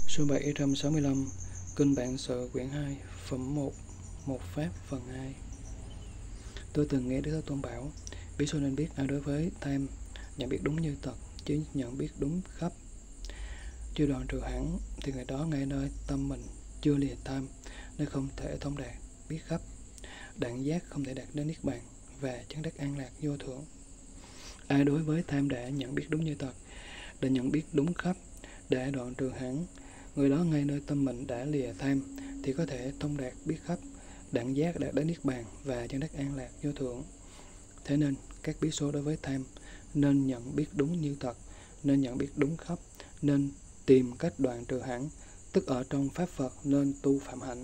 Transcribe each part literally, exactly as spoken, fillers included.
Số bảy trăm sáu mươi lăm, Kinh Bản Sự quyển hai, phẩm một, Một Pháp phần hai. Tôi từng nghe Đức Thế Tôn bảo, Bỉ Xu nên biết ai đối với tham, nhận biết đúng như thật, chứ nhận biết đúng khắp. Chưa đoạn trừ hẳn, thì người đó ngay nơi tâm mình chưa lìa tham, nên không thể thông đạt, biết khắp. Đẳng giác không thể đạt đến Niết Bàn, và chứng đắc an lạc vô thượng. Ai đối với tham đã nhận biết đúng như thật, đã nhận biết đúng khắp, đã đoạn trừ hẳn, người đó ngay nơi tâm mình đã lìa tham, thì có thể thông đạt biết khắp, đẳng giác đạt đến Niết Bàn và chứng đắc an lạc vô thượng. Thế nên, các bí số đối với tham nên nhận biết đúng như thật, nên nhận biết đúng khắp, nên tìm cách đoạn trừ hẳn, tức ở trong Pháp Phật nên tu phạm hạnh.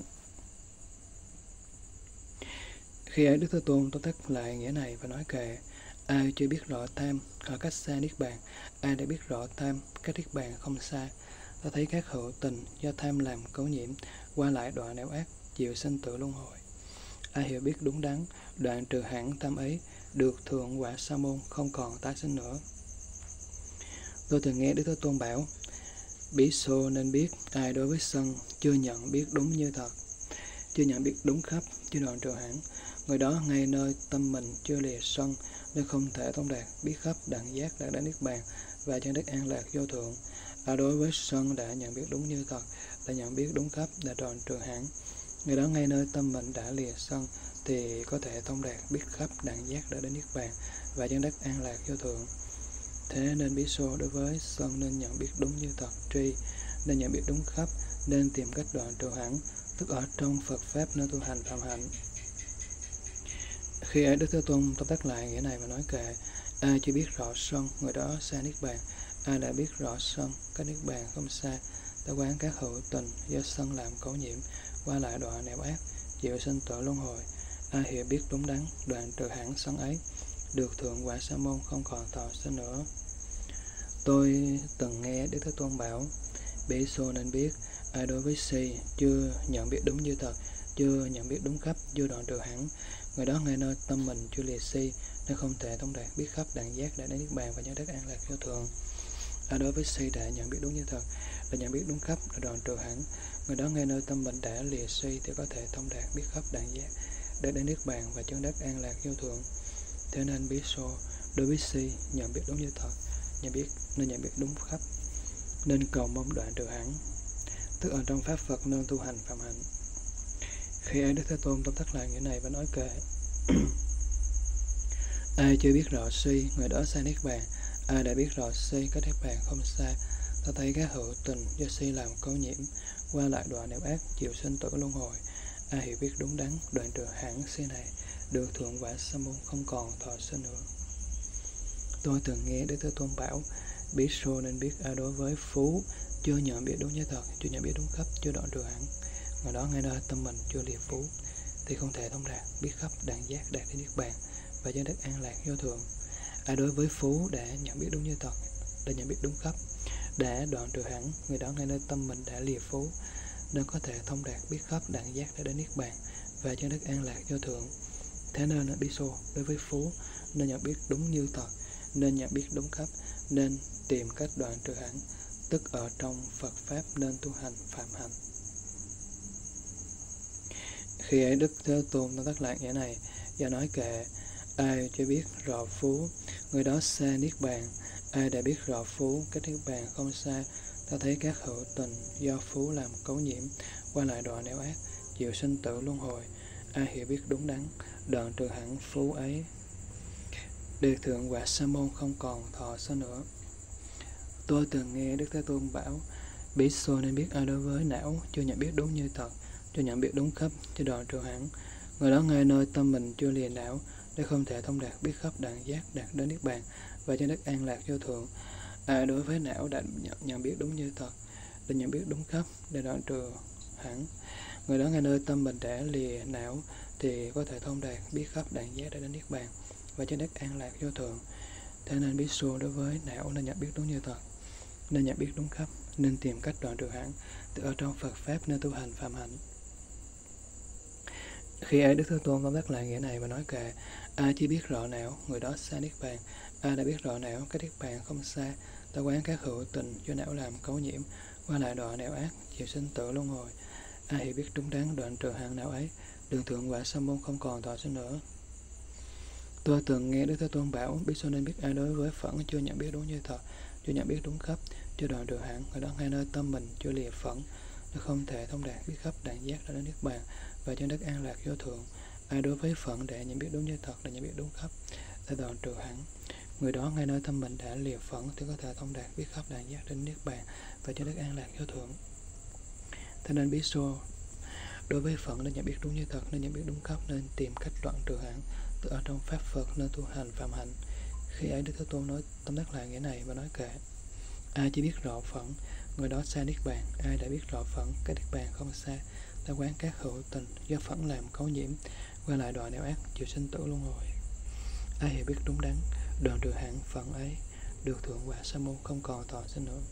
Khi ấy Đức Thế Tôn tóm tắt lại nghĩa này và nói kệ, ai chưa biết rõ tham ở cách xa Niết Bàn, ai đã biết rõ tham cách Niết Bàn không xa, ta thấy các hữu tình do tham làm cấu nhiễm, qua lại đọa nẻo ác, chịu sinh tử luân hồi. Ai hiểu biết đúng đắn, đoạn trừ hẳn tham ấy, được thượng quả sa môn, không còn tái sinh nữa. Tôi từng nghe Đức Thế Tôn bảo, Bỉ Xu nên biết ai đối với sân chưa nhận biết đúng như thật, chưa nhận biết đúng khắp, chưa đoạn trừ hẳn, người đó ngay nơi tâm mình chưa lìa sân, nên không thể thông đạt biết khắp đẳng giác đạt đến Niết Bàn và chứng đắc an lạc vô thượng. Ai đối với sân đã nhận biết đúng như thật, đã nhận biết đúng khắp, đã đoạn trừ hẳn, người đó ngay nơi tâm mình đã lìa sân, thì có thể thông đạt biết khắp đẳng giác đạt đến Niết Bàn và chứng đắc an lạc vô thượng. Thế nên Bỉ Xu đối với sân nên nhận biết đúng như thật, tri, nên nhận biết đúng khắp, nên tìm cách đoạn trừ hẳn, tức ở trong Phật Pháp nơi tu hành phạm hạnh. Khi ấy Đức Thế Tôn tóm tắt lại nghĩa này và nói kệ, ai chưa biết rõ sân, người đó xa Niết Bàn, ai đã biết rõ sân, cách Niết Bàn không xa, ta quán các hữu tình do sân làm cấu nhiễm, qua lại đọa nẻo ác, chịu sinh tử luân hồi. Ai hiểu biết đúng đắn, đoạn trừ hẳn sân ấy, được thượng quả sa môn, không còn thọ sinh nữa. Tôi từng nghe Đức Thế Tôn bảo, Bỉ Xu nên biết ai đối với si chưa nhận biết đúng như thật, chưa nhận biết đúng khắp, chưa đoạn trừ hẳn, người đó ngay nơi tâm mình chưa lìa si, nên không thể thông đạt biết khắp đẳng giác đã đến Niết Bàn và chứng đắc an lạc vô thượng. Ai đối với si đã nhận biết đúng như thật, đã nhận biết đúng khắp, đã đoạn trừ hẳn, người đó ngay nơi tâm mình đã lìa si, thì có thể thông đạt biết khắp đẳng giác đã đến Niết Bàn và chứng đắc an lạc vô thượng. Thế nên Bỉ Xu đối với si nhận biết đúng như thật, nhận biết nên nhận biết đúng khắp, nên cầu mong đoạn trừ hẳn, tức ở trong Pháp Phật nên tu hành phạm hạnh. Khi ấy Đức Thế Tôn tóm tắt lại nghĩa này và nói kệ, ai chưa biết rõ si, người đó xa Niết Bàn, ai đã biết rõ si, cách Niết Bàn không xa, ta thấy các hữu tình do si làm cấu nhiễm, qua lại đọa nẻo ác, chịu sinh tử luân hồi. Ai hiểu biết đúng đắn, đoạn trừ hẳn si này, được thượng quả sa môn, không còn thọ sinh nữa. Tôi từng nghe Đức Thế Tôn bảo, Bỉ Xu nên biết ai đối với phú chưa nhận biết đúng như thật, chưa nhận biết đúng khắp, chưa đoạn trừ hẳn, người đó ngay nơi tâm mình chưa lìa phú, thì không thể thông đạt biết khắp đẳng giác đạt đến Niết Bàn và chứng đắc an lạc vô thượng. Ai đối với phú đã nhận biết đúng như thật, đã nhận biết đúng khắp, đã đoạn trừ hẳn, người đó ngay nơi tâm mình đã lìa phú, nên có thể thông đạt biết khắp đẳng giác đạt đến Niết Bàn và chứng đắc an lạc vô thượng. Thế nên Bỉ Xu đối với phú nên nhận biết đúng như thật, nên nhận biết đúng khắp, nên tìm cách đoạn trừ hẳn, tức ở trong Phật Pháp nên tu hành phạm hạnh. Khi ấy Đức Thế Tôn tóm tắt lại nghĩa này và nói kệ, ai chưa biết rõ phú, người đó xa Niết Bàn, ai đã biết rõ phú, cách Niết Bàn không xa, ta thấy các hữu tình do phú làm cấu nhiễm, qua lại đọa nẻo ác, chịu sinh tử luân hồi. Ai hiểu biết đúng đắn, đoạn trừ hẳn phú ấy, được thượng quả sa môn, không còn thọ sinh nữa. Tôi từng nghe Đức Thế Tôn bảo, Bỉ Xu nên biết ai đối với não chưa nhận biết đúng như thật, chưa nhận biết đúng khắp, chưa đoạn trừ hẳn, người đó ngay nơi tâm mình chưa lìa não, để không thể thông đạt biết khắp đẳng giác đạt đến Niết Bàn và chứng đắc an lạc vô thượng. Ai đối với não đã nhận, nhận biết đúng như thật, đã nhận biết đúng khắp, để đoạn trừ hẳn, người đó ngay nơi tâm mình đã lìa não, thì có thể thông đạt biết khắp đẳng giác đạt đến Niết Bàn và chứng đắc an lạc vô thượng. Thế nên Bỉ Xu đối với não nên nhận biết đúng như thật, nên nhận biết đúng khắp, nên tìm cách đoạn trừ hẳn, từ ở trong Phật Pháp nên tu hành phạm hạnh. Khi ấy Đức Thế Tôn tóm tắt lại nghĩa này và nói kệ, ai chỉ biết rõ não, người đó xa Niết Bàn, ai đã biết rõ não, cái Niết Bàn không xa, ta quán các hữu tình do não làm cấu nhiễm, qua lại đọa nẻo ác, chịu sinh tử luân hồi. Ai hiểu biết đúng đắn, đoạn trừ hạng nào ấy, đường thượng quả sa môn không còn thọ sinh nữa. Tôi từng nghe Đức Thế Tôn bảo, biết sao nên biết ai đối với phẫn chưa nhận biết đúng như thật, chưa nhận biết đúng cấp, chưa đoạn trừ hạng, người đó ngay nơi tâm mình chưa lìa phẫn, nó không thể thông đạt biết khắp đẳng giác đã đến niết bàn và trên đất an lạc vô thượng. Ai đối với phận để nhận biết đúng như thật, để nhận biết đúng khắp, để đoạn trừ hẳn, người đó ngay nơi tâm mình đã lìa phẫn thì có thể thông đạt biết khắp đẳng giác đến niết bàn và trên đất an lạc vô thượng. Thế nên biết số đối với phận nên nhận biết đúng như thật, nên nhận biết đúng khắp, nên tìm cách đoạn trừ hẳn từ ở trong pháp Phật, nên tu hành phạm hạnh. Khi ấy Đức Thế Tôn nói tóm tắt lại nghĩa này và nói kệ: ai chỉ biết rõ phận, người đó xa niết bàn. Ai đã biết rõ phận, cái niết bàn không xa, ta quán các hữu tình do phẫn làm cấu nhiễm, qua lại đọa nẻo ác, chịu sinh tử luân hồi. Ai hiểu biết đúng đắn, đoạn trừ hẳn phận ấy, được thượng quả sa môn không còn thọ sinh nữa.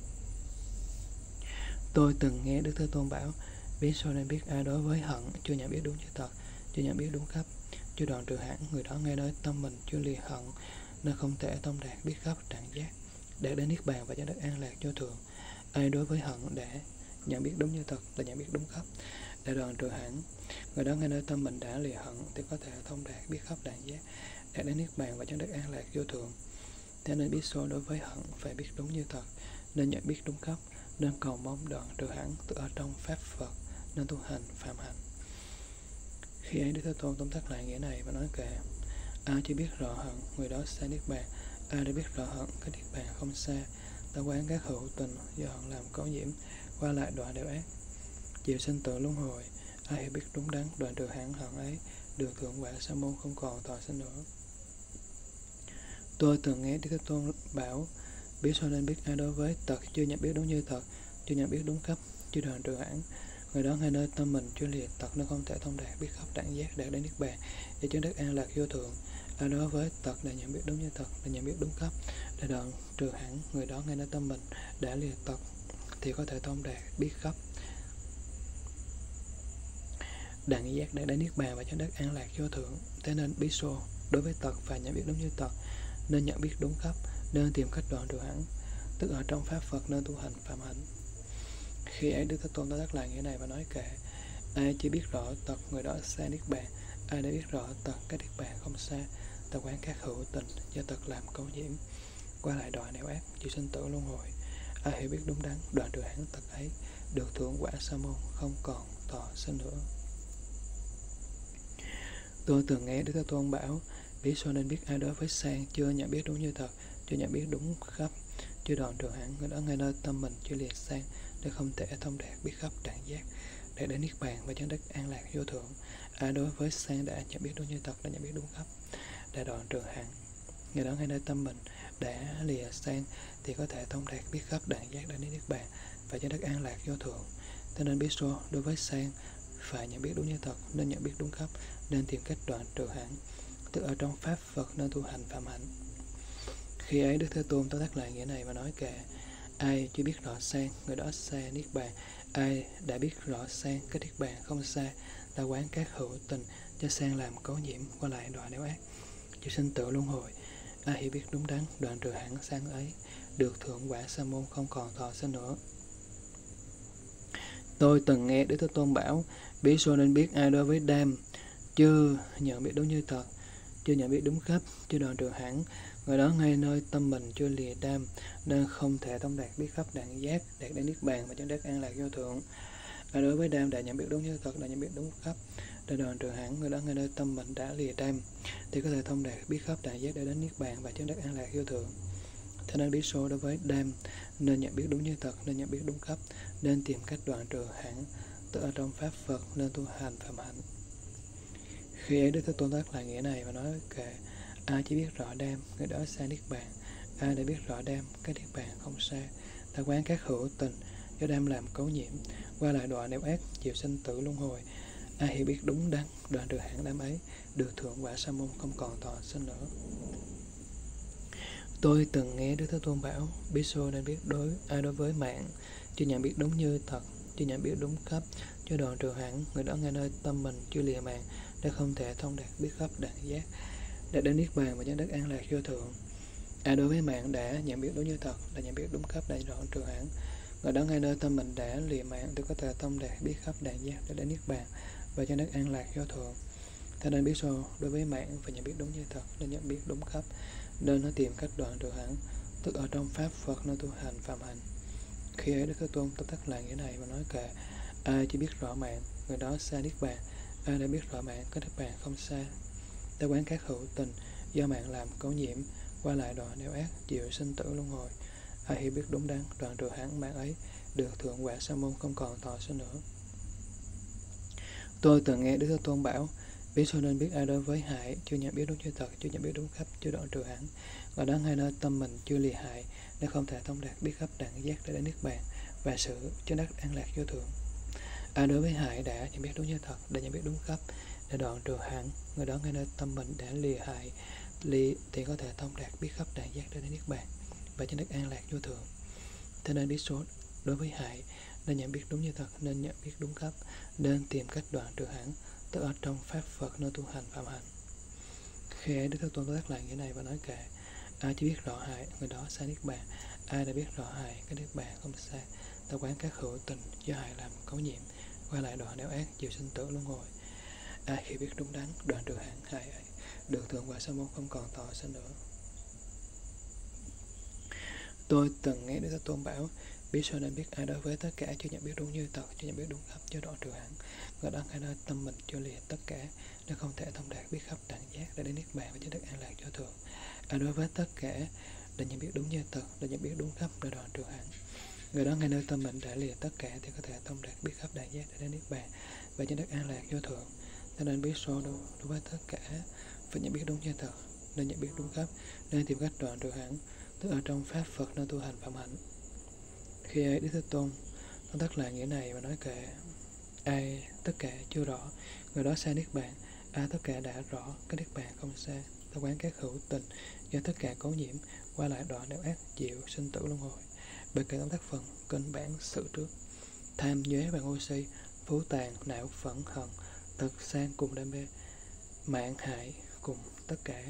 Tôi từng nghe Đức Thế Tôn bảo, biết sao nên biết ai đối với hận chưa nhận biết đúng như thật, chưa nhận biết đúng khắp, chưa đoạn trừ hẳn, người đó ngay đối tâm mình chưa lìa hận, nên không thể thông đạt biết khắp đẳng giác để đến niết bàn và cho đất an lạc vô thượng. Ai đối với hận để nhận biết đúng như thật, để nhận biết đúng khắp, để đoạn trừ hẳn, người đó ngay nơi tâm mình đã lìa hận thì có thể thông đạt biết khắp đẳng giác để đến niết bàn và cho đất an lạc vô thượng. Thế nên biết số đối với hận phải biết đúng như thật, nên nhận biết đúng khắp, nên cầu mong đoạn trừ hẳn từ ở trong pháp Phật, nên tu hành phạm hạnh. Khi ấy Đức Thế Tôn tóm tắt lại nghĩa này và nói kệ: ai chỉ biết rõ hận, người đó xa niết bàn. Ai đã biết rõ hận, cái niết bàn không xa, ta quán các hữu tình do hận làm cấu nhiễm, qua lại đọa đều ác, chịu sinh tử luân hồi. Ai hiểu biết đúng đắn, đoạn trừ hẳn hận ấy, được thượng quả sa môn không còn thọ sinh nữa. Tôi từng nghe Đức Thế Tôn bảo, biết sao nên biết ai đối với tật chưa nhận biết đúng như thật, chưa nhận biết đúng cấp, chưa đoạn trừ hẳn, người đó ngay nơi tâm mình chưa lìa tật, nó không thể thông đạt biết khắp đẳng giác đạt đến niết bàn để trên đất an lạc vô thượng. Ai đối với tật để nhận biết đúng như thật, để nhận biết đúng cấp, để đoạn trừ hẳn, người đó ngay nơi tâm mình đã lìa tật thì có thể thông đạt biết khắp đẳng giác đạt đến niết bàn và trên đất an lạc vô thượng. Thế nên bí số đối với tật phải nhận biết đúng như tật, nên nhận biết đúng khắp, nên tìm cách đoạn trừ hẳn, tức ở trong pháp Phật nên tu hành phạm hạnh. Khi ấy Đức Thế Tôn đã đắc lại nghĩa này và nói kệ: ai chỉ biết rõ tật, người đó xa niết bàn. Ai đã biết rõ tật, cái niết bàn không xa, ta quán các hữu tình do tật làm cấu nhiễm, qua lại đọa nẻo ác, chịu sinh tử luân hồi. Ai hiểu biết đúng đắn, đoạn trừ hẳn tật ấy, được thượng quả sa môn không còn thọ sinh nữa. Tôi từng nghe Đức Thế Tôn bảo, biết sao nên biết ai đối với sang chưa nhận biết đúng như thật, chưa nhận biết đúng khắp, chưa đoạn trừ hẳn, người đó ngay nơi tâm mình chưa lìa sang, để không thể thông đạt biết khắp đẳng giác để đến niết bàn và chân đất an lạc vô thượng. Ai đối với sang đã nhận biết đúng như thật, đã nhận biết đúng khắp, đã đoạn trừ hẳn, người đó ngay nơi tâm mình đã lìa sang thì có thể thông đạt biết khắp đẳng giác để đến niết bàn và chân đất an lạc vô thượng. Thế nên biết số đối với sang phải nhận biết đúng như thật, nên nhận biết đúng khắp, nên tìm cách đoạn trừ hẳn, tức ở trong pháp Phật nên tu hành phạm hạnh. Khi ấy Đức Thế Tôn tóm tắt lại nghĩa này và nói kệ: ai chưa biết rõ sang, người đó xa niết bàn. Ai đã biết rõ sang, cái niết bàn không xa, ta quán các hữu tình cho sang làm cấu nhiễm, qua lại đọa nẻo ác, chịu sinh tử luân hồi. Ai hiểu biết đúng đắn, đoạn trừ hẳn sang ấy, được thượng quả sa môn không còn thọ sinh nữa. Tôi từng nghe Đức Thế Tôn bảo, biết sao nên biết ai đối với đam chưa nhận biết đúng như thật, chưa nhận biết đúng khắp, chưa đoạn trừ hẳn, người đó ngay nơi tâm mình chưa lìa đam, nên không thể thông đạt biết khắp đẳng giác đạt đến niết bàn và chân đất an lạc vô thượng. Ai đối với đam đã nhận biết đúng như thật, đã nhận biết đúng khắp, đã đoạn trừ hẳn, người đó ngay nơi tâm mình đã lìa đam thì có thể thông đạt biết khắp đẳng giác đạt đến niết bàn và chân đất an lạc vô thượng. Thế nên biết số đối với đam nên nhận biết đúng như thật, nên nhận biết đúng khắp, nên tìm cách đoạn trừ hẳn, tự ở trong pháp Phật nên tu hành phạm hạnh. Khi ấy Đức Thế Tôn đắc lại nghĩa này và nói kệ: ai chỉ biết rõ đam, người đó xa niết bàn. Ai đã biết rõ đam, cái niết bàn không xa, ta quán các hữu tình do đam làm cấu nhiễm, qua lại đọa nẻo ác, chịu sinh tử luân hồi. Ai hiểu biết đúng đắn, đoạn trừ hẳn đam ấy, được thượng quả sa môn không còn thọ sinh nữa. Tôi từng nghe Đức Thế Tôn bảo, biết số nên biết đối ai đối với mạng chưa nhận biết đúng như thật, chưa nhận biết đúng khắp, chưa đoạn trừ hẳn, người đó ngay nơi tâm mình chưa lìa mạng, để không thể thông đạt biết khắp đẳng giác để đến niết bàn và chân đất an lạc vô thượng. Ai đối với mạng đã nhận biết đúng như thật, đã nhận biết đúng khắp, đã đoạn trừ hẳn, Người đó ngay nơi tâm mình đã lìa mạng tôi có thể thông đạt biết khắp đàn giác để đến niết bàn và cho đất an lạc vô thường. Thế nên biết số đối với mạng phải nhận biết đúng như thật, nên nhận biết đúng khắp, nên nó tìm cách đoạn trừ hẳn, tức ở trong pháp Phật nơi tu hành phạm hành. Khi ấy Đức Thế Tôn tóm tắt lại nghĩa này và nói kệ: ai chỉ biết rõ mạng, người đó xa niết bàn. Ai đã biết rõ mạng, có niết bàn không xa. Ta quán các hữu tình do mạng làm cấu nhiễm, qua lại đọa nẻo ác, chịu sinh tử luân hồi. Ai hiểu biết đúng đắn, đoạn trừ hẳn mạng ấy, được thượng quả sa môn, không còn thọ sinh nữa. Tôi từng nghe Đức Thế Tôn bảo: biết số nên biết ai đối với hại, chưa nhận biết đúng như thật, chưa nhận biết đúng khắp, chưa đoạn trừ hẳn. Và đó ngay nơi tâm mình chưa lìa hại, nên không thể thông đạt biết khắp đẳng giác để đến niết bàn và sự cho đắc an lạc vô thượng. Ai đối với hại đã nhận biết đúng như thật, đã nhận biết đúng khắp, để đoạn trừ hẳn, người đó ngay nơi tâm mình đã lìa hại, lìa thì có thể thông đạt biết khắp đẳng giác để đến niết bàn và cho đắc an lạc vô thượng. Thế nên biết số đối với hại nên nhận biết đúng như thật, nên nhận biết đúng khắp, nên tìm cách đoạn trừ hẳn, tức ở trong pháp Phật nơi tu hành phạm hành. Khi ấy Đức Thế Tôn tóm lại nghĩa này và nói kệ: ai chỉ biết rõ hại, người đó xa niết bàn. Ai đã biết rõ hại, cái niết bàn không xa. Ta quán các hữu tình do hại làm cấu nhiễm, qua lại đọa nẻo ác, chịu sinh tử luân hồi. Ai khi biết đúng đắn, đoạn trừ hẳn hại ấy, được thượng quả sa môn, không còn thọ sinh nữa. Tôi từng nghe Đức Thế Tôn bảo: biết sao nên biết ai đối với tất cả, chưa nhận biết đúng như thật, chưa nhận biết đúng khắp, chưa đoạn trừ hẳn. Người đó ngay nơi tâm mình chưa lìa tất cả, nên không thể thông đạt biết khắp đẳng giác để đến niết bàn và cho đất an lạc vô thường. Ai đối với tất cả để nhận biết đúng như thật, để nhận biết đúng khắp, để đoạn trừ hẳn. Người đó ngay nơi tâm mình đã lìa tất cả thì có thể thông đạt biết khắp đẳng giác để đến niết bàn và cho đất an lạc vô thường. Cho nên biết số đối, đối với tất cả phải nhận biết đúng như thật, nên nhận biết đúng khắp, nên tìm cách đoạn trừ hẳn, tức ở trong pháp Phật nơi tu hành phạm hạnh. Khi ấy Đức Thế Tôn tóm tắt lại nghĩa này và nói kệ: ai tất cả chưa rõ, người đó xa niết bàn. Ai tất cả đã rõ, cái niết bàn không xa. Ta quán các hữu tình do tất cả cấu nhiễm, qua lại đọa nẻo ác, chịu sinh tử luân hồi. Bên cạnh tóm tắt phần kinh bản sự trước: tham nhuế và ngô si, phú tàn, não phẫn hận, tật sang cùng đam mê, mạng hại cùng tất cả.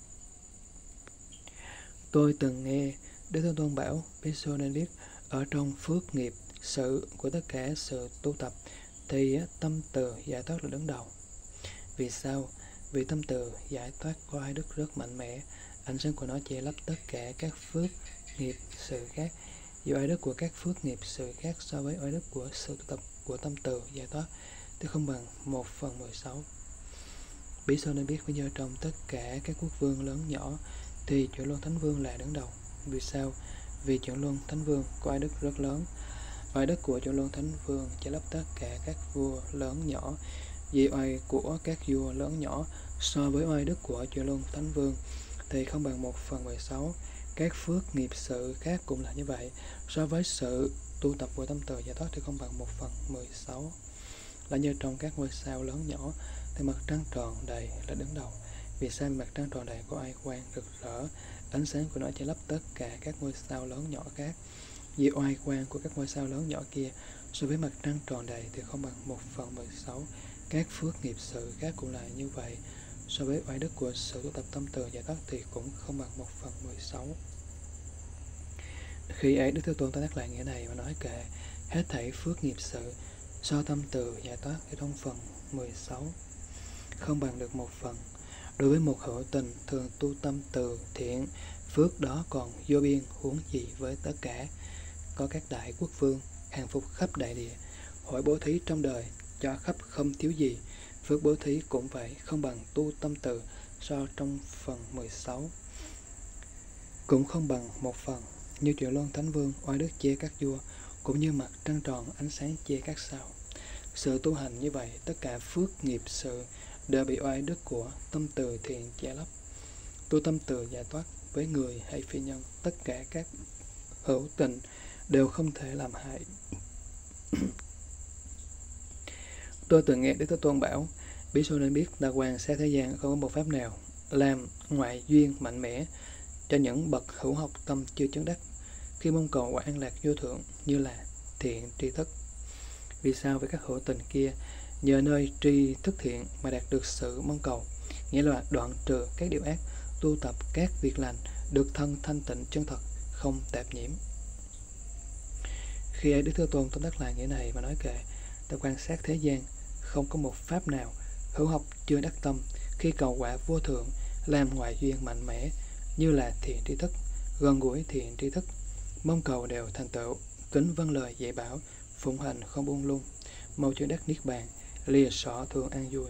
Tôi từng nghe Đức Thế Tôn bảo: biết số nên biết ở trong phước nghiệp sự của tất cả sự tu tập thì tâm từ giải thoát là đứng đầu. Vì sao? Vì tâm từ giải thoát có oai đức rất mạnh mẽ, ánh sáng của nó che lấp tất cả các phước nghiệp sự khác. Dù oai đức của các phước nghiệp sự khác so với oai đức của sự tu tập của tâm từ giải thoát thì không bằng một phần mười sáu. Biết sao nên biết bây giờ trong tất cả các quốc vương lớn nhỏ thì Chuyển Luân Thánh Vương là đứng đầu. Vì sao? Vì Chuyển Luân Thánh Vương có oai đức rất lớn. Oai đức của Chuyển Luân Thánh Vương che lấp tất cả các vua lớn nhỏ. Vì oai của các vua lớn nhỏ so với oai đức của Chuyển Luân Thánh Vương thì không bằng một phần mười sáu. Các phước nghiệp sự khác cũng là như vậy. So với sự tu tập của tâm từ giải thoát thì không bằng một phần mười sáu. Là như trong các ngôi sao lớn nhỏ thì mặt trăng tròn đầy là đứng đầu. Vì sao mặt trăng tròn đầy có oai quang rực rỡ, ánh sáng của nó che lấp tất cả các ngôi sao lớn nhỏ khác. Vì oai quang của các ngôi sao lớn nhỏ kia so với mặt trăng tròn đầy thì không bằng một phần mười sáu. Các phước nghiệp sự khác cũng là như vậy. So với oai đức của sự tu tập tâm từ giải thoát thì cũng không bằng một phần mười sáu. Khi ấy Đức Thế Tôn tóm tắt lại nghĩa này và nói kệ: hết thảy phước nghiệp sự so tâm từ giải thoát thì trong phần mười sáu không bằng được một phần. Đối với một hữu tình thường tu tâm từ thiện, phước đó còn vô biên, huống gì với tất cả. Có các đại quốc vương hàng phục khắp đại địa, hỏi bố thí trong đời cho khắp không thiếu gì. Phước bố thí cũng vậy, không bằng tu tâm từ so trong phần mười sáu, cũng không bằng một phần. Như Chuyển Luân Thánh Vương oai đức che các vua, cũng như mặt trăng tròn ánh sáng che các sao. Sự tu hành như vậy, tất cả phước nghiệp sự đều bị oai đức của tâm từ thiện che lấp. Tu tâm từ giải thoát với người hay phi nhân, tất cả các hữu tình đều không thể làm hại. Tôi từng nghe Đức Thế Tôn bảo: biết số nên biết là hoàng xa thế gian không có một pháp nào làm ngoại duyên mạnh mẽ cho những bậc hữu học tâm chưa chứng đắc khi mong cầu quả an lạc vô thượng như là thiện tri thức. Vì sao? Với các hữu tình kia nhờ nơi tri thức thiện mà đạt được sự mong cầu, nghĩa là đoạn trừ các điều ác, tu tập các việc lành, được thân thanh tịnh chân thật, không tạp nhiễm. Khi ấy Đức Thế Tôn tóm tắt lại nghĩa này và nói kệ: ta quan sát thế gian, không có một pháp nào hữu học chưa đắc tâm, khi cầu quả vô thượng, làm ngoại duyên mạnh mẽ, như là thiện tri thức, gần gũi thiện tri thức, mong cầu đều thành tựu, kính vâng lời dạy bảo, phụng hành không buông lung, mau chưa đắc niết bàn, lìa xỏ thường an vui.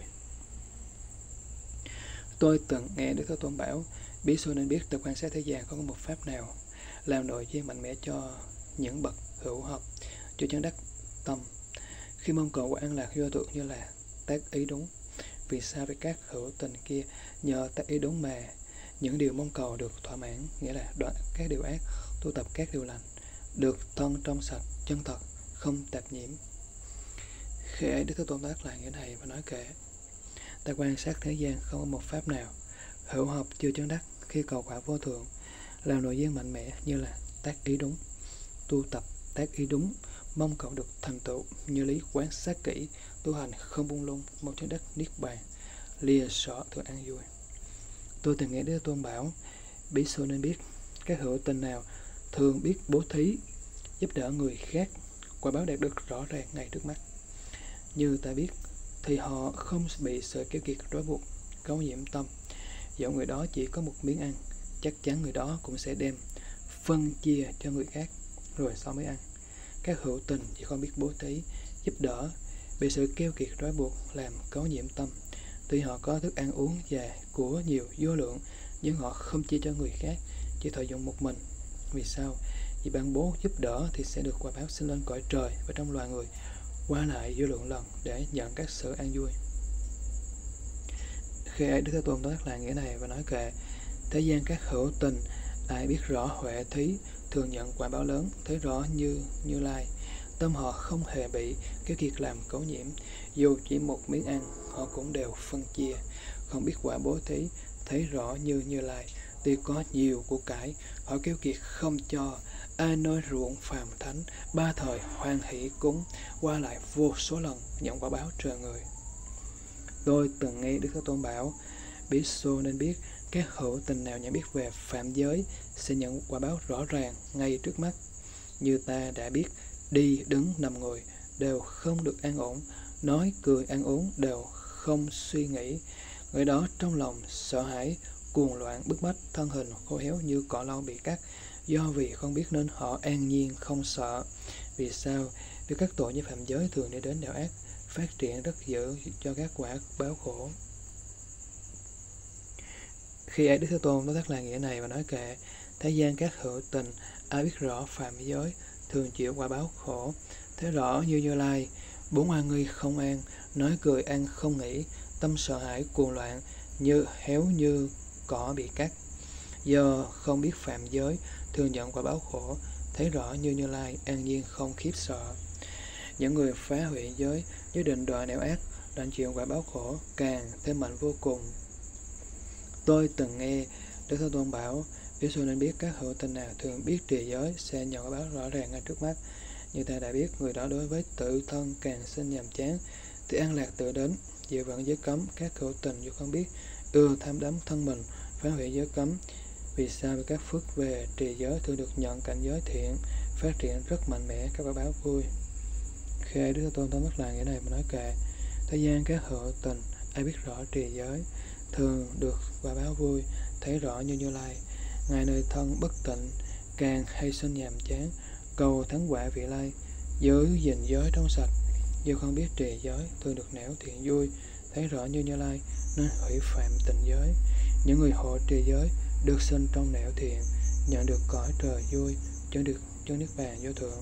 Tôi từng nghe Đức Thế Tôn bảo: bí xu nên biết ta quan sát thế gian không có một pháp nào làm nội duyên mạnh mẽ cho những bậc hữu học chưa chứng đắc tâm, khi mong cầu của an lạc vô thượng, như là tác ý đúng. Vì sao với các hữu tình kia nhờ tác ý đúng mà những điều mong cầu được thỏa mãn, nghĩa là đoạn các điều ác, tu tập các điều lành, được thân trong sạch, chân thật, không tạp nhiễm. Khi ấy Đức Thế Tôn tác lại nghĩa này và nói kệ: ta quan sát thế gian không có một pháp nào hữu học chưa chứng đắc, khi cầu quả vô thượng, làm nội duyên mạnh mẽ, như là tác ý đúng, tu tập tác ý đúng, mong cầu được thành tựu, như lý quán sát kỹ, tu hành không buông lung, một chứng đắc niết bàn, lìa xỏ thường an vui. Tôi từng nghe Đức Thế Tôn bảo: bí xu nên biết các hữu tình nào thường biết bố thí, giúp đỡ người khác, quả báo đạt được rõ ràng ngay trước mắt. Như ta biết thì họ không bị sự keo kiệt trói buộc, cấu nhiễm tâm. Dẫu người đó chỉ có một miếng ăn, chắc chắn người đó cũng sẽ đem phân chia cho người khác, rồi sau mới ăn. Các hữu tình chỉ không biết bố thí, giúp đỡ, bị sự keo kiệt trói buộc làm cấu nhiễm tâm. Tuy họ có thức ăn uống và của nhiều vô lượng, nhưng họ không chia cho người khác, chỉ thọ dụng một mình. Vì sao? Vì ban bố giúp đỡ thì sẽ được quả báo sinh lên cõi trời và trong loài người, qua lại vô lượng lần để nhận các sự an vui. Khi ấy Đức Thế Tôn tóm tắt lại nghĩa này và nói kệ: thế gian các hữu tình, ai biết rõ huệ thí, thường nhận quả báo lớn, thấy rõ như Như Lai. Tâm họ không hề bị keo kiệt làm cấu nhiễm, dù chỉ một miếng ăn, họ cũng đều phân chia. Không biết quả bố thí, thấy rõ như Như Lai. Tuy có nhiều của cải, họ keo kiệt không cho. Ai nói ruộng phàm thánh, ba thời hoan hỷ cúng, qua lại vô số lần, nhận quả báo trời người. Tôi từng nghe Đức Thế Tôn bảo: bí xu nên biết các hữu tình nào nhận biết về phạm giới sẽ nhận quả báo rõ ràng ngay trước mắt. Như ta đã biết, đi đứng nằm ngồi đều không được an ổn, nói cười ăn uống đều không suy nghĩ. Người đó trong lòng sợ hãi, cuồng loạn, bức bách, thân hình khô héo như cỏ lau bị cắt, do vì không biết nên họ an nhiên không sợ. Vì sao? Vì các tội như phạm giới thường đi đến đạo ác, phát triển rất dữ cho các quả báo khổ. Khi ấy Đức Thế Tôn nói thắt lại nghĩa này và nói kệ: thế gian các hữu tình, ai biết rõ phạm giới, thường chịu quả báo khổ, thấy rõ như Như Lai. Bốn oan nghi không an, nói cười ăn không nghĩ, tâm sợ hãi cuồng loạn, như héo như cỏ bị cắt. Do không biết phạm giới, thường nhận quả báo khổ, thấy rõ như Như Lai, an nhiên không khiếp sợ. Những người phá hủy giới, giới định đọa nẻo ác, đành chịu quả báo khổ, càng thêm mạnh vô cùng. Tôi từng nghe Đức Thế Tôn bảo: bí xu nên biết các hữu tình nào thường biết trì giới sẽ nhận quả báo rõ ràng ngay trước mắt. Như ta đã biết, người đó đối với tự thân càng sinh nhàm chán, thì an lạc tự đến. Dự vận giới cấm, các hữu tình dù không biết, ưa tham đắm thân mình, phá hủy giới cấm. Vì sao? Vì các phước về trì giới thường được nhận cảnh giới thiện, phát triển rất mạnh mẽ, các quả báo vui. Khi Đức Thế Tôn tóm tắt lại nghĩa này mà nói kệ: thế gian các hữu tình, ai biết rõ trì giới, thường được quả báo vui, thấy rõ như Như Lai. Ngài nơi thân bất tịnh, càng hay sinh nhàm chán, cầu thắng quả vị lai, giữ gìn giới trong sạch. Dù không biết trì giới, thường được nẻo thiện vui, thấy rõ như Như Lai, nên hủy phạm tịnh giới. Những người hộ trì giới được sinh trong nẻo thiện, nhận được cõi trời vui, chứng được chứng niết bàn vô thượng.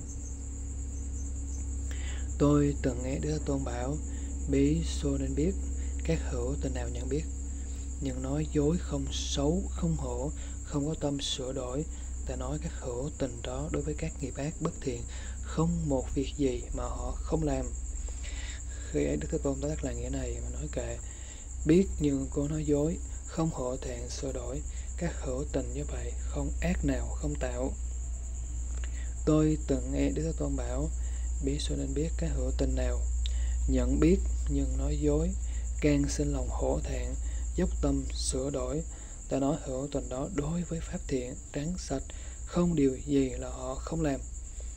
Tôi từng nghe Đức Thế Tôn bảo: bí xu nên biết các hữu tình nào nhận biết, nhưng nói dối không xấu, không hổ, không có tâm sửa đổi. Ta nói các hữu tình đó đối với các nghiệp ác bất thiện, không một việc gì mà họ không làm. Khi ấy Đức Thế Tôn đã đắc lại nghĩa này mà nói kệ: biết nhưng cô nói dối, không hổ thẹn sửa đổi, các hữu tình như vậy không ác nào không tạo. Tôi từng nghe Đức Thế Tôn bảo: bí xu nên biết các hữu tình nào nhận biết nhưng nói dối, càng sinh lòng hổ thẹn, dốc tâm sửa đổi. Ta nói hữu tình đó đối với pháp thiện, trắng sạch, không điều gì là họ không làm.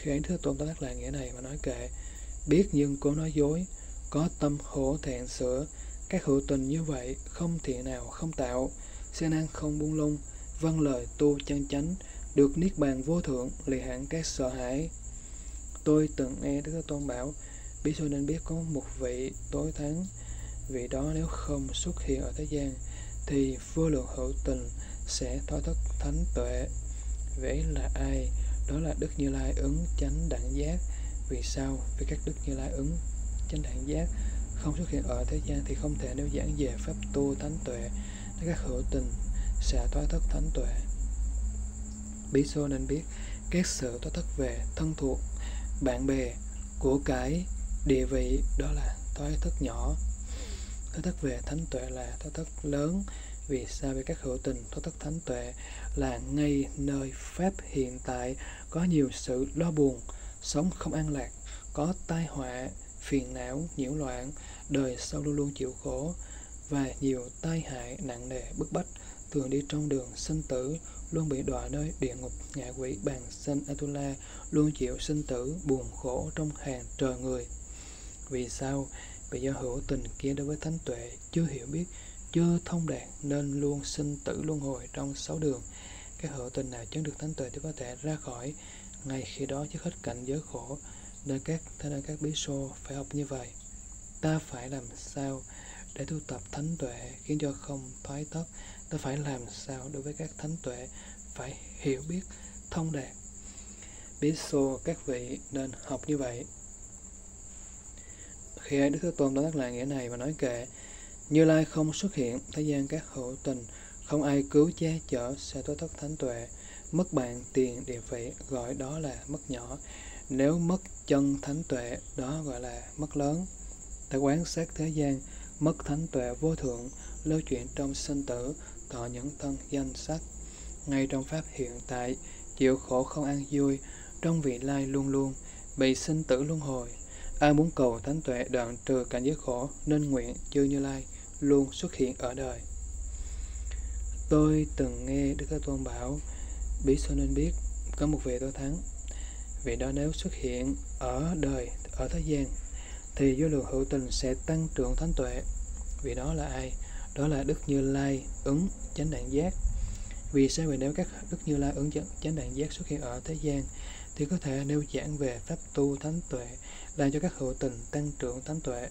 Khi ấy Thế Tôn tóm tắt lại nghĩa này và nói kệ: biết nhưng cố nói dối, có tâm hổ thẹn sửa, các hữu tình như vậy không thiện nào không tạo, siêng năng không buông lung, vâng lời tu chân chánh, được niết bàn vô thượng, lìa hẳn các sợ hãi. Tôi từng nghe Đức Thế Tôn bảo: bí số nên biết có một vị tối thắng, vị đó nếu không xuất hiện ở thế gian thì vô lượng hữu tình sẽ thoi thất thánh tuệ. Vậy là ai? Đó là Đức Như Lai ứng chánh đẳng giác. Vì sao? Vì các Đức Như Lai ứng chánh đẳng giác không xuất hiện ở thế gian thì không thể nêu giảng về pháp tu thánh tuệ, nên các hữu tình sẽ thoái thất thánh tuệ. Bí số nên biết các sự thoái thất về thân thuộc, bạn bè, của cải, địa vị, đó là thoái thất nhỏ. Thoái thất về thánh tuệ là thoái thất lớn. Vì sao? Vì các hữu tình thoái thất thánh tuệ là ngay nơi pháp hiện tại có nhiều sự lo buồn, sống không an lạc, có tai họa, phiền não, nhiễu loạn, đời sau luôn luôn chịu khổ và nhiều tai hại nặng nề bức bách, thường đi trong đường sinh tử, luôn bị đọa nơi địa ngục, ngạ quỷ, bàng sanh, Atula, luôn chịu sinh tử, buồn khổ trong hàng trời người. Vì sao? Vì do hữu tình kia đối với thánh tuệ chưa hiểu biết, chưa thông đạt nên luôn sinh tử luân hồi trong sáu đường. Các hữu tình nào chứng được thánh tuệ thì có thể ra khỏi ngay khi đó chứ hết cảnh giới khổ. Nên các thế nên các bí số phải học như vậy. Ta phải làm sao để tu tập thánh tuệ khiến cho không thoái thất? Ta phải làm sao đối với các thánh tuệ? Phải hiểu biết, thông đạt. Bí số các vị nên học như vậy. Khi ấy Đức Thế Tôn đã đắc lại nghĩa này và nói kệ: Như Lai không xuất hiện, thế gian các hữu tình không ai cứu che chở sẽ thoái thất thánh tuệ. Mất bạn, tiền, địa vị gọi đó là mất nhỏ. Nếu mất chân thánh tuệ, đó gọi là mất lớn. Ta quán sát thế gian, mất thánh tuệ vô thượng, lưu chuyển trong sinh tử, thọ những thân danh sắc. Ngay trong pháp hiện tại, chịu khổ không an vui, trong vị lai luôn luôn, bị sinh tử luân hồi. Ai muốn cầu thánh tuệ đoạn trừ cảnh giới khổ, nên nguyện chư Như Lai luôn xuất hiện ở đời. Tôi từng nghe Đức Thế Tôn bảo: bí số nên biết có một vị tối thắng, vị đó nếu xuất hiện ở đời, ở thế gian thì vô lượng hữu tình sẽ tăng trưởng thánh tuệ. Vị đó là ai? Đó là Đức Như Lai ứng chánh đẳng giác. Vì sao? Vì nếu các Đức Như Lai ứng chánh đẳng giác xuất hiện ở thế gian thì có thể nêu giảng về pháp tu thánh tuệ, làm cho các hữu tình tăng trưởng thánh tuệ.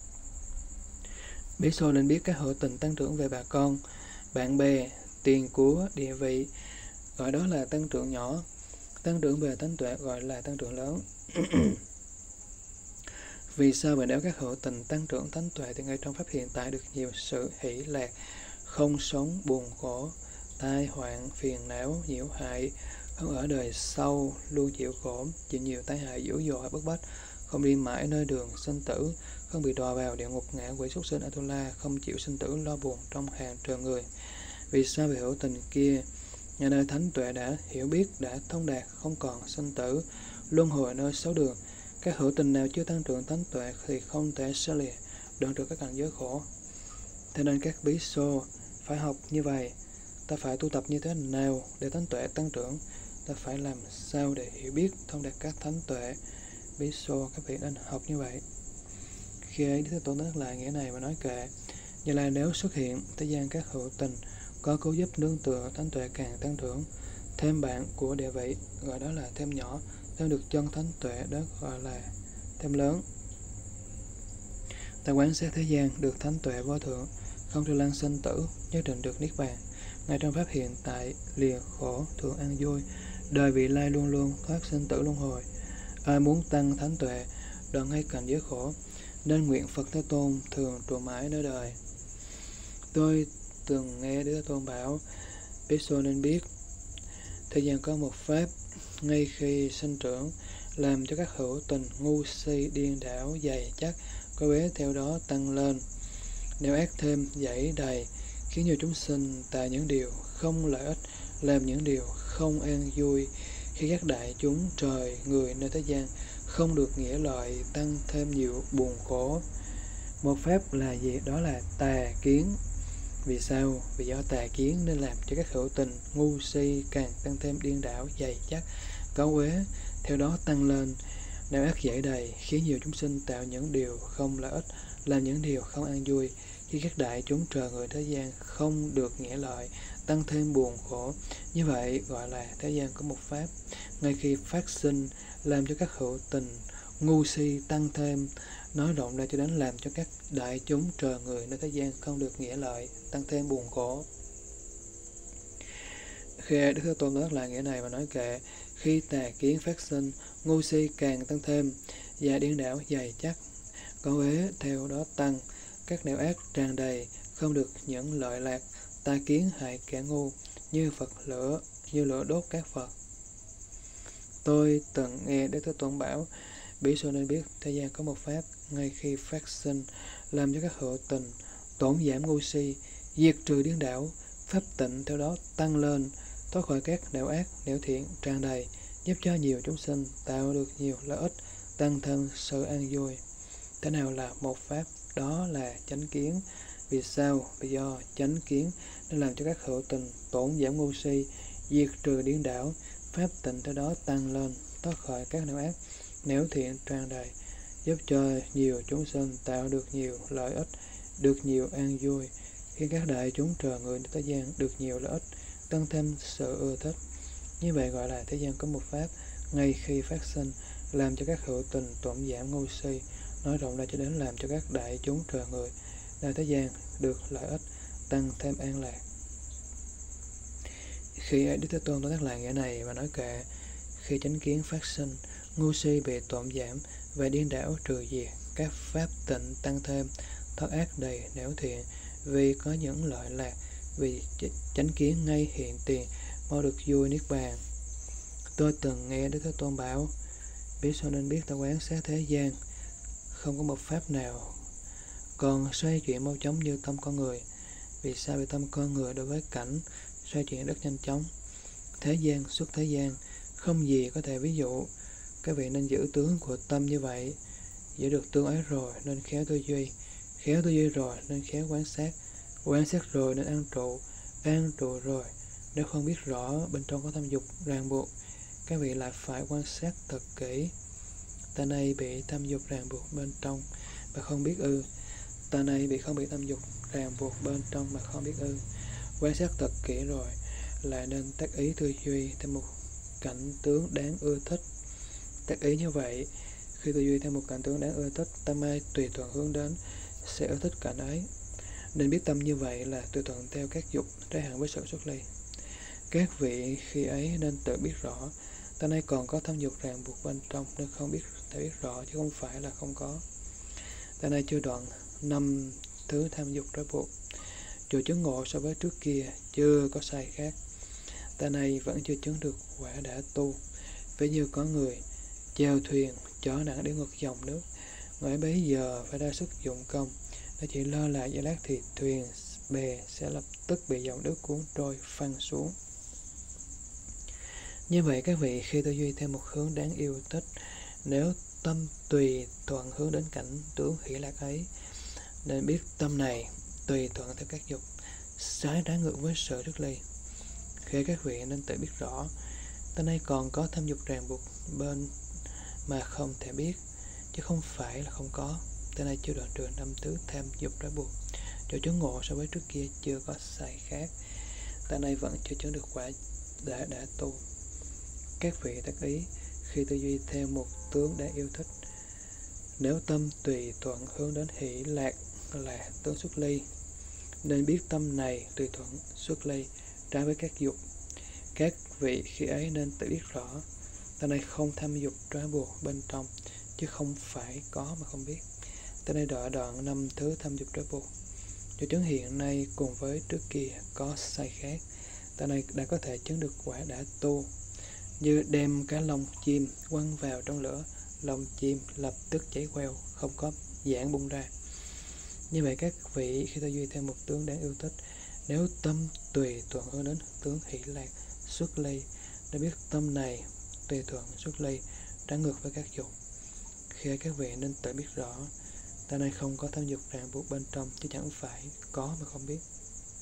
Bí số nên biết các hữu tình tăng trưởng về bà con, bạn bè, tiền của, địa vị, gọi đó là tăng trưởng nhỏ. Tăng trưởng về thánh tuệ gọi là tăng trưởng lớn. Vì sao? Vì nếu các hữu tình tăng trưởng thánh tuệ thì ngay trong pháp hiện tại được nhiều sự hỷ lạc, không sống buồn khổ, tai hoạn, phiền não, nhiễu hại, không ở đời sau luôn chịu khổ, chịu nhiều tai hại dữ dội bức bách, không đi mãi nơi đường sinh tử, không bị đọa vào địa ngục, ngạ quỷ, súc sinh, Atula, không chịu sinh tử lo buồn trong hàng trời người. Vì sao? Vì hữu tình kia nhà nơi thánh tuệ đã hiểu biết, đã thông đạt, không còn sinh tử, luân hồi nơi sáu đường. Các hữu tình nào chưa tăng trưởng thánh tuệ thì không thể xa lìa đoạn trừ các cảnh giới khổ. Thế nên các bí số phải học như vậy. Ta phải tu tập như thế nào để thánh tuệ tăng trưởng? Ta phải làm sao để hiểu biết, thông đạt các thánh tuệ? Bí số các vị nên học như vậy. Khi ấy Đức Thế Tôn nhắc lại nghĩa này và nói kệ: Như Lai nếu xuất hiện, thế gian các hữu tình có cứu giúp nương tựa, thánh tuệ càng tăng trưởng. Thêm bạn của địa vị, gọi đó là thêm nhỏ. Thêm được chân thánh tuệ, đó gọi là thêm lớn. Ta quán sát thế gian, được thánh tuệ vô thượng, không trừ lăng sinh tử, nhất định được niết bàn. Ngay trong pháp hiện tại, lìa khổ, thường an vui, đời vị lai luôn luôn, thoát sinh tử luân hồi. Ai muốn tăng thánh tuệ, đoạn ngay cảnh giới khổ, nên nguyện Phật Thế Tôn thường trụ mãi nơi đời. Tôi từng nghe Đức Thế Tôn bảo: bí số nên biết thế gian có một pháp, ngay khi sinh trưởng, làm cho các hữu tình ngu si điên đảo dày chắc, có bé theo đó tăng lên. Nếu ác thêm dãy đầy, khiến nhiều chúng sinh tại những điều không lợi ích, làm những điều không an vui, khi các đại chúng trời người nơi thế gian không được nghĩa lợi, tăng thêm nhiều buồn khổ. Một pháp là gì? Đó là tà kiến. Vì sao? Vì do tà kiến nên làm cho các hữu tình ngu si càng tăng thêm điên đảo dày chắc, cáu uế, theo đó tăng lên. Đạo ác dễ đầy, khiến nhiều chúng sinh tạo những điều không lợi ích, làm những điều không an vui. Khi các đại chúng trời người thế gian không được nghĩa lợi, tăng thêm buồn khổ. Như vậy gọi là thế gian có một pháp. Ngay khi phát sinh, làm cho các hữu tình, ngu si tăng thêm, nói rộng ra cho đến làm cho các đại chúng trời người nơi thế gian không được nghĩa lợi, tăng thêm buồn khổ. Khi Đức Thế Tôn nói lại nghĩa này và nói kệ, khi tà kiến phát sinh, ngu si càng tăng thêm, và điên đảo dày chắc, có uế theo đó tăng, các nẻo ác tràn đầy, không được những lợi lạc, tà kiến hại kẻ ngu, như Phật lửa, như lửa đốt các Phật. Tôi từng nghe Đức Thế Tôn bảo, bỉ số nên biết thế gian có một pháp, ngay khi phát sinh, làm cho các hữu tình, tổn giảm ngu si, diệt trừ điên đảo, pháp tịnh theo đó tăng lên, thoát khỏi các nẻo ác, nẻo thiện tràn đầy, giúp cho nhiều chúng sinh tạo được nhiều lợi ích, tăng thân sự an vui. Thế nào là một pháp? Đó là chánh kiến. Vì sao? Vì do chánh kiến nên làm cho các hữu tình tổn giảm ngu si, diệt trừ điên đảo, pháp tịnh theo đó tăng lên, thoát khỏi các nẻo ác, nẻo thiện tràn đầy, giúp cho nhiều chúng sinh tạo được nhiều lợi ích, được nhiều an vui. Khi các đại chúng trời người thế gian được nhiều lợi ích, tăng thêm sự ưa thích. Như vậy gọi là thế gian có một pháp, ngay khi phát sinh, làm cho các hữu tình tổn giảm ngu si, nói rộng ra cho đến làm cho các đại chúng trời người nơi thế gian được lợi ích, tăng thêm an lạc. Khi Đức Thế Tôn nói lại nghĩa này và nói kệ, khi chánh kiến phát sinh, ngu si bị tổn giảm và điên đảo trừ diệt, các pháp tịnh tăng thêm, thoát ác đầy nẻo thiện, vì có những lợi lạc, vì chánh kiến ngay hiện tiền, mau được vui niết bàn. Tôi từng nghe Đức Thế Tôn bảo, biết sao nên biết ta quán sát thế gian, không có một pháp nào còn xoay chuyển mau chóng như tâm con người. Vì sao? Vì tâm con người đối với cảnh xoay chuyển rất nhanh chóng. Thế gian xuất thế gian, không gì có thể ví dụ. Các vị nên giữ tướng của tâm như vậy. Giữ được tướng ấy rồi nên khéo tư duy, khéo tư duy rồi nên khéo quan sát, quan sát rồi nên an trụ, an trụ rồi nếu không biết rõ bên trong có tham dục ràng buộc, các vị lại phải quan sát thật kỹ. Ta này bị tham dục ràng buộc bên trong mà không biết ư? Ta này bị không bị tham dục ràng buộc bên trong mà không biết ư? Quan sát thật kỹ rồi lại nên tác ý tư duy theo một cảnh tướng đáng ưa thích. Tác ý như vậy, khi tư duy theo một cảnh tướng đáng ưa thích, tâm ai tùy thuận hướng đến sẽ ưa thích cảnh ấy. Nên biết tâm như vậy là tùy thuận theo các dục, trái hẳn với sự xuất ly. Các vị khi ấy nên tự biết rõ, ta này còn có tham dục ràng buộc bên trong nên không biết thể biết rõ chứ không phải là không có. Ta này chưa đoạn năm thứ tham dục trói buộc, chỗ chứng ngộ so với trước kia chưa có sai khác. Ta này vẫn chưa chứng được quả đã tu. Ví như có người chèo thuyền chở nặng để ngược dòng nước, người ấy bấy giờ phải ra sức dụng công, nó chỉ lơ là giây lát thì thuyền bè sẽ lập tức bị dòng nước cuốn trôi phăng xuống. Như vậy các vị khi tư duy theo một hướng đáng yêu thích, nếu tâm tùy thuận hướng đến cảnh tướng hỷ lạc ấy, nên biết tâm này tùy thuận theo các dục, trái trái ngược với sự xuất ly. Khi các vị nên tự biết rõ, ta này còn có tham dục ràng buộc bên mà không thể biết, chứ không phải là không có. Ta này chưa đoạn trừ năm thứ tham dục trói buộc, chỗ chứng ngộ so với trước kia chưa có sai khác. Ta này vẫn chưa chứng được quả đã đã tu. Các vị tác ý khi tư duy theo một tướng đáng yêu thích, nếu tâm tùy thuận hướng đến hỷ lạc là tướng xuất ly, nên biết tâm này tùy thuận xuất ly trái với các dục. Các vị khi ấy nên tự biết rõ, ta này không tham dục trói buộc bên trong, chứ không phải có mà không biết. Ta này đọa đoạn năm thứ tham dục trói buộc, cho chứng hiện nay cùng với trước kia có sai khác. Ta này đã có thể chứng được quả đã tu, như đem cá lông chim quăng vào trong lửa, lông chim lập tức cháy queo, không có giãn bung ra. Như vậy các vị khi tư duy theo một tướng đáng yêu thích, nếu tâm tùy thuận hướng đến tướng hỷ lạc xuất ly, để biết tâm này tùy thuận xuất ly trái ngược với các dục. Khi các vị nên tự biết rõ, ta này không có tham dục ràng buộc bên trong, chứ chẳng phải có mà không biết.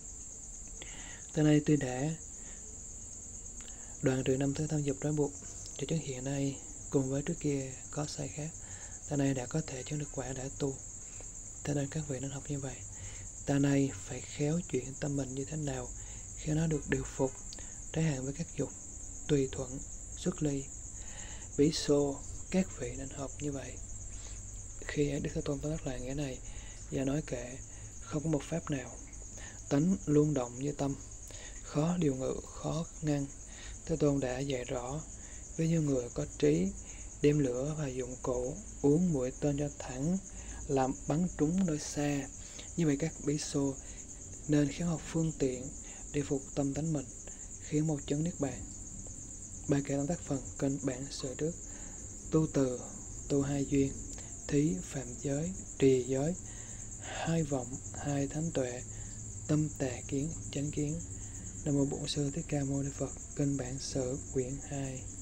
Ta này tuy đã đoạn trừ năm thứ tham dục trói buộc, Triệu chứng hiện nay cùng với trước kia có sai khác. Ta này đã có thể chứng được quả đã tu. Thế nên các vị nên học như vậy. Ta này phải khéo chuyển tâm mình như thế nào khi nó được điều phục, trái hạn với các dục, tùy thuận, xuất ly. Bí xô, các vị nên học như vậy. Khi Đức Thế Tôn tóm tắt lại nghĩa này và nói kệ, không có một pháp nào tánh luôn động như tâm, khó điều ngự, khó ngăn. Thế Tôn đã dạy rõ, ví như người có trí đem lửa và dụng cụ uống mũi tên cho thẳng, làm bắn trúng nơi xa. Như vậy các bí xô nên khéo học phương tiện để phục tâm tánh mình, khiến một chấn niết bàn. Bài kệ tóm tắt phần kênh bản sửa trước. Tu từ, tu hai duyên, thí phạm giới, trì giới, hai vọng, hai thánh tuệ, tâm tà kiến, chánh kiến. Nam mô Bổn Sư Thích Ca Mâu Ni Phật. Kênh bản sử quyển hai.